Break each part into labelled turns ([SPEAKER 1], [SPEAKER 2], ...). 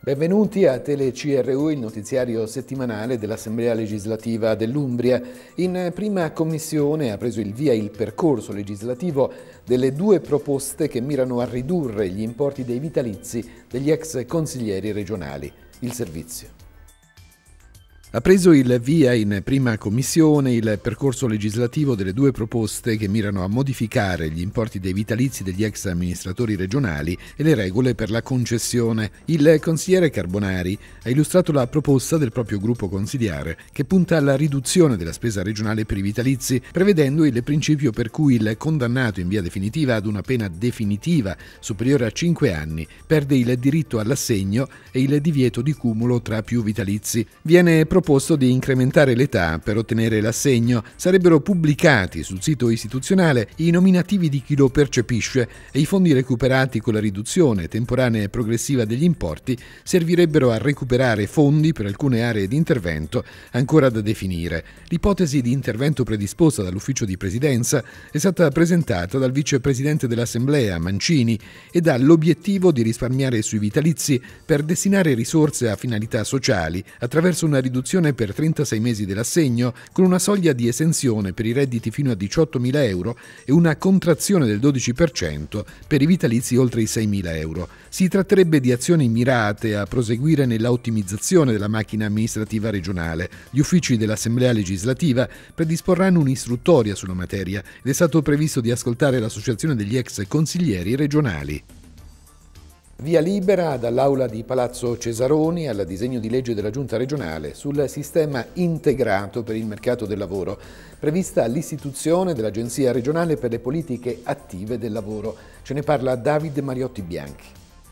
[SPEAKER 1] Benvenuti a TeleCRU, il notiziario settimanale dell'Assemblea legislativa dell'Umbria. In prima commissione ha preso il via il percorso legislativo delle due proposte che mirano a ridurre gli importi dei vitalizi degli ex consiglieri regionali. Il servizio. Ha preso il via in prima commissione il percorso legislativo delle due proposte che mirano a modificare gli importi dei vitalizi degli ex amministratori regionali e le regole per la concessione. Il consigliere Carbonari ha illustrato la proposta del proprio gruppo consigliare che punta alla riduzione della spesa regionale per i vitalizi, prevedendo il principio per cui il condannato in via definitiva ad una pena definitiva superiore a 5 anni perde il diritto all'assegno e il divieto di cumulo tra più vitalizi. Viene proposto di incrementare l'età per ottenere l'assegno. Sarebbero pubblicati sul sito istituzionale i nominativi di chi lo percepisce e i fondi recuperati con la riduzione temporanea e progressiva degli importi servirebbero a recuperare fondi per alcune aree di intervento ancora da definire. L'ipotesi di intervento predisposta dall'ufficio di presidenza è stata presentata dal vicepresidente dell'Assemblea Mancini ed ha l'obiettivo di risparmiare sui vitalizi per destinare risorse a finalità sociali attraverso una riduzione per 36 mesi dell'assegno con una soglia di esenzione per i redditi fino a 18.000 euro e una contrazione del 12% per i vitalizi oltre i 6.000 euro. Si tratterebbe di azioni mirate a proseguire nella ottimizzazione della macchina amministrativa regionale. Gli uffici dell'Assemblea legislativa predisporranno un'istruttoria sulla materia ed è stato previsto di ascoltare l'associazione degli ex consiglieri regionali. Via libera dall'Aula di Palazzo Cesaroni al disegno di legge della Giunta regionale sul sistema integrato per il mercato del lavoro, prevista l'istituzione dell'Agenzia regionale per le politiche attive del lavoro. Ce ne parla David Mariotti Bianchi.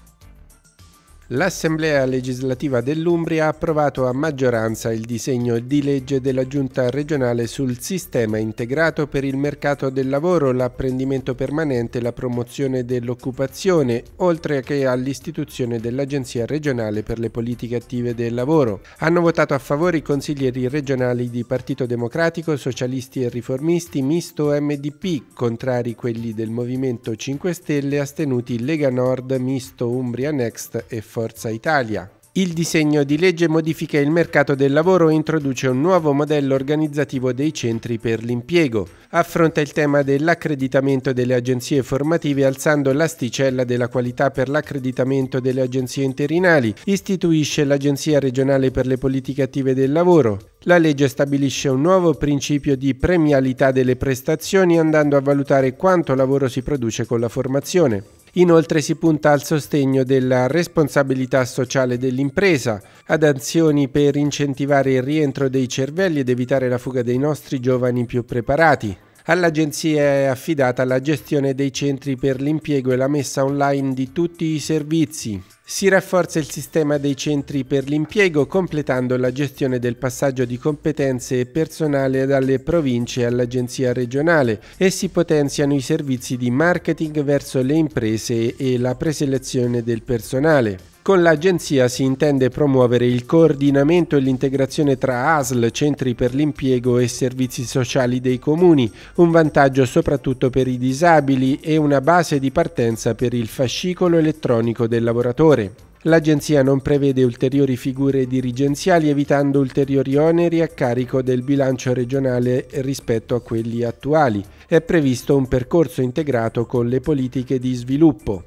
[SPEAKER 2] L'Assemblea legislativa dell'Umbria ha approvato a maggioranza il disegno di legge della Giunta regionale sul sistema integrato per il mercato del lavoro, l'apprendimento permanente e la promozione dell'occupazione, oltre che all'istituzione dell'Agenzia regionale per le politiche attive del lavoro. Hanno votato a favore i consiglieri regionali di Partito Democratico, Socialisti e Riformisti, Misto MDP, contrari quelli del Movimento 5 Stelle, astenuti Lega Nord, Misto Umbria Next e Forza Italia. Il disegno di legge modifica il mercato del lavoro e introduce un nuovo modello organizzativo dei centri per l'impiego. Affronta il tema dell'accreditamento delle agenzie formative alzando l'asticella della qualità per l'accreditamento delle agenzie interinali. Istituisce l'Agenzia regionale per le politiche attive del lavoro. La legge stabilisce un nuovo principio di premialità delle prestazioni andando a valutare quanto lavoro si produce con la formazione. Inoltre si punta al sostegno della responsabilità sociale dell'impresa, ad azioni per incentivare il rientro dei cervelli ed evitare la fuga dei nostri giovani più preparati. All'Agenzia è affidata la gestione dei centri per l'impiego e la messa online di tutti i servizi. Si rafforza il sistema dei centri per l'impiego completando la gestione del passaggio di competenze e personale dalle province all'Agenzia regionale e si potenziano i servizi di marketing verso le imprese e la preselezione del personale. Con l'Agenzia si intende promuovere il coordinamento e l'integrazione tra ASL, centri per l'impiego e servizi sociali dei comuni, un vantaggio soprattutto per i disabili e una base di partenza per il fascicolo elettronico del lavoratore. L'Agenzia non prevede ulteriori figure dirigenziali evitando ulteriori oneri a carico del bilancio regionale rispetto a quelli attuali. È previsto un percorso integrato con le politiche di sviluppo.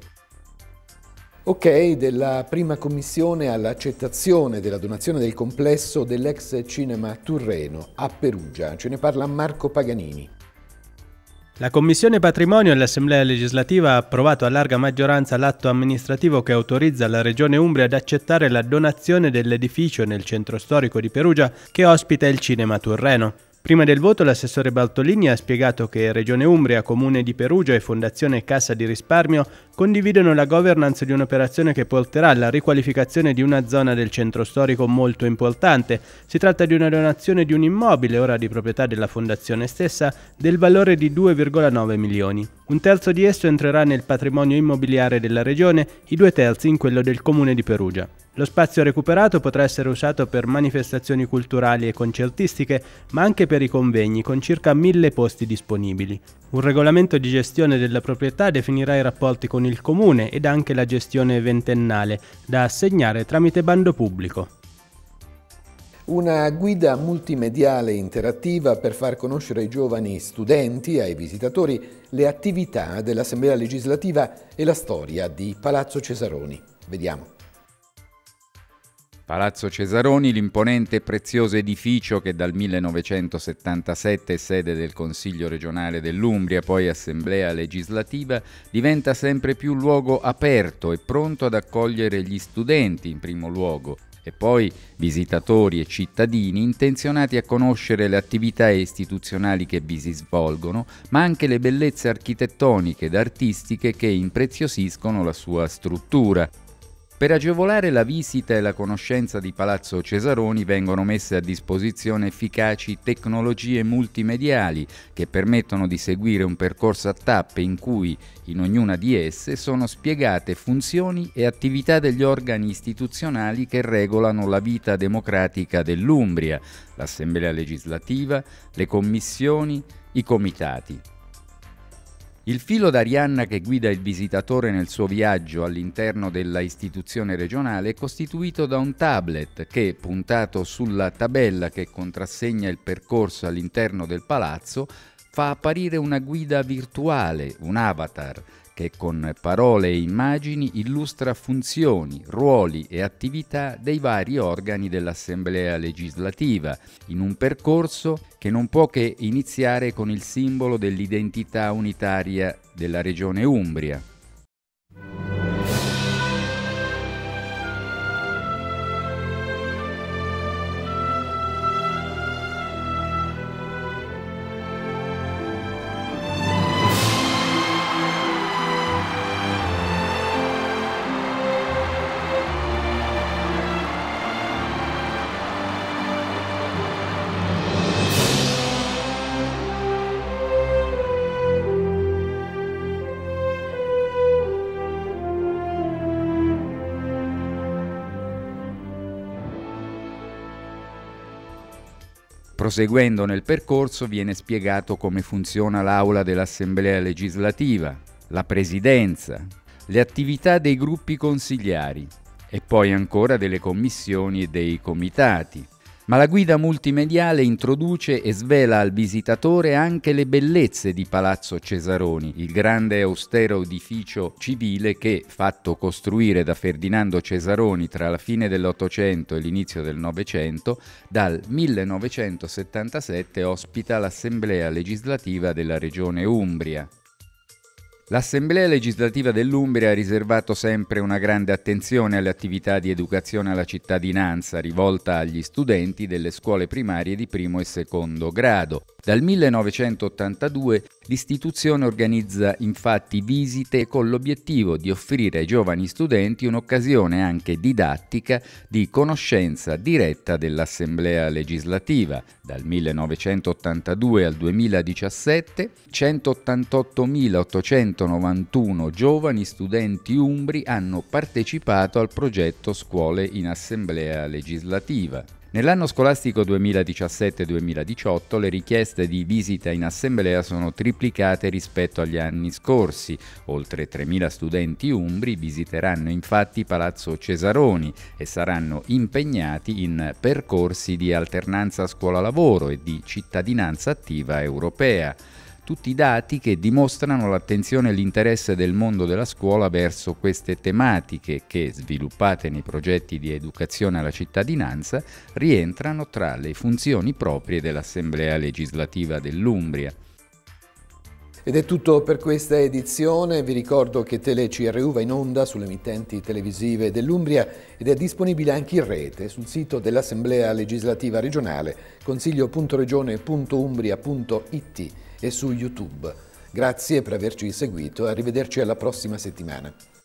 [SPEAKER 1] Ok della prima commissione all'accettazione della donazione del complesso dell'ex cinema Turreno a Perugia. Ce ne parla Marco Paganini.
[SPEAKER 3] La Commissione Patrimonio dell'Assemblea legislativa ha approvato a larga maggioranza l'atto amministrativo che autorizza la Regione Umbria ad accettare la donazione dell'edificio nel centro storico di Perugia che ospita il cinema Turreno. Prima del voto l'assessore Baltolini ha spiegato che Regione Umbria, Comune di Perugia e Fondazione Cassa di Risparmio condividono la governance di un'operazione che porterà alla riqualificazione di una zona del centro storico molto importante. Si tratta di una donazione di un immobile, ora di proprietà della Fondazione stessa, del valore di 2,9 milioni. Un terzo di esso entrerà nel patrimonio immobiliare della Regione, i 2 terzi in quello del Comune di Perugia. Lo spazio recuperato potrà essere usato per manifestazioni culturali e concertistiche, ma anche per per i convegni, con circa 1000 posti disponibili. Un regolamento di gestione della proprietà definirà i rapporti con il comune ed anche la gestione ventennale, da assegnare tramite bando pubblico.
[SPEAKER 1] Una guida multimediale interattiva per far conoscere ai giovani studenti e ai visitatori le attività dell'Assemblea legislativa e la storia di Palazzo Cesaroni. Vediamo.
[SPEAKER 4] Palazzo Cesaroni, l'imponente e prezioso edificio che dal 1977 è sede del Consiglio regionale dell'Umbria, poi Assemblea legislativa, diventa sempre più luogo aperto e pronto ad accogliere gli studenti in primo luogo, e poi visitatori e cittadini intenzionati a conoscere le attività istituzionali che vi si svolgono, ma anche le bellezze architettoniche ed artistiche che impreziosiscono la sua struttura. Per agevolare la visita e la conoscenza di Palazzo Cesaroni vengono messe a disposizione efficaci tecnologie multimediali che permettono di seguire un percorso a tappe in cui in ognuna di esse sono spiegate funzioni e attività degli organi istituzionali che regolano la vita democratica dell'Umbria, l'Assemblea legislativa, le commissioni, i comitati. Il filo d'Arianna che guida il visitatore nel suo viaggio all'interno della istituzione regionale è costituito da un tablet che, puntato sulla tabella che contrassegna il percorso all'interno del palazzo, fa apparire una guida virtuale, un avatar, che con parole e immagini illustra funzioni, ruoli e attività dei vari organi dell'Assemblea legislativa, in un percorso che non può che iniziare con il simbolo dell'identità unitaria della Regione Umbria. Proseguendo nel percorso viene spiegato come funziona l'aula dell'Assemblea legislativa, la presidenza, le attività dei gruppi consigliari e poi ancora delle commissioni e dei comitati. Ma la guida multimediale introduce e svela al visitatore anche le bellezze di Palazzo Cesaroni, il grande e austero edificio civile che, fatto costruire da Ferdinando Cesaroni tra la fine dell'Ottocento e l'inizio del Novecento, dal 1977 ospita l'Assemblea legislativa della Regione Umbria. L'Assemblea legislativa dell'Umbria ha riservato sempre una grande attenzione alle attività di educazione alla cittadinanza rivolta agli studenti delle scuole primarie di primo e secondo grado. Dal 1982 l'istituzione organizza infatti visite con l'obiettivo di offrire ai giovani studenti un'occasione anche didattica di conoscenza diretta dell'Assemblea legislativa. Dal 1982 al 2017 188.891 giovani studenti umbri hanno partecipato al progetto Scuole in Assemblea legislativa. Nell'anno scolastico 2017-2018 le richieste di visita in assemblea sono triplicate rispetto agli anni scorsi. Oltre 3.000 studenti umbri visiteranno infatti Palazzo Cesaroni e saranno impegnati in percorsi di alternanza scuola-lavoro e di cittadinanza attiva europea. Tutti dati che dimostrano l'attenzione e l'interesse del mondo della scuola verso queste tematiche che, sviluppate nei progetti di educazione alla cittadinanza, rientrano tra le funzioni proprie dell'Assemblea legislativa dell'Umbria.
[SPEAKER 1] Ed è tutto per questa edizione. Vi ricordo che TeleCRU va in onda sulle emittenti televisive dell'Umbria ed è disponibile anche in rete sul sito dell'Assemblea legislativa regionale consiglio.regione.umbria.it e su YouTube. Grazie per averci seguito e arrivederci alla prossima settimana.